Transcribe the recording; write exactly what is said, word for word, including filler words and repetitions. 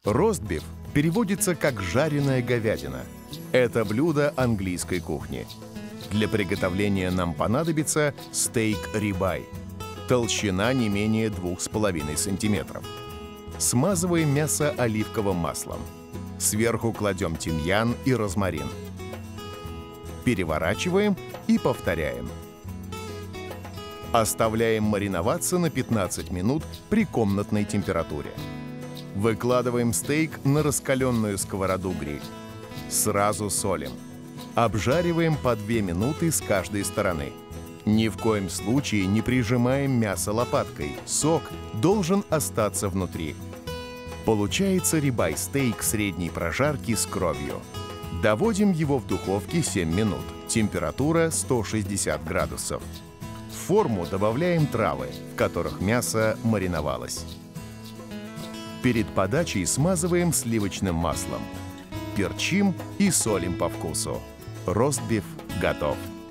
Ростбиф переводится как «жареная говядина». Это блюдо английской кухни. Для приготовления нам понадобится стейк рибай. Толщина не менее двух с половиной сантиметров. Смазываем мясо оливковым маслом. Сверху кладем тимьян и розмарин. Переворачиваем и повторяем. Оставляем мариноваться на пятнадцать минут при комнатной температуре. Выкладываем стейк на раскаленную сковороду-гриль. Сразу солим. Обжариваем по две минуты с каждой стороны. Ни в коем случае не прижимаем мясо лопаткой. Сок должен остаться внутри. Получается рибай-стейк средней прожарки с кровью. Доводим его в духовке семь минут. Температура сто шестьдесят градусов. В форму добавляем травы, в которых мясо мариновалось. Перед подачей смазываем сливочным маслом. Перчим и солим по вкусу. Ростбиф готов.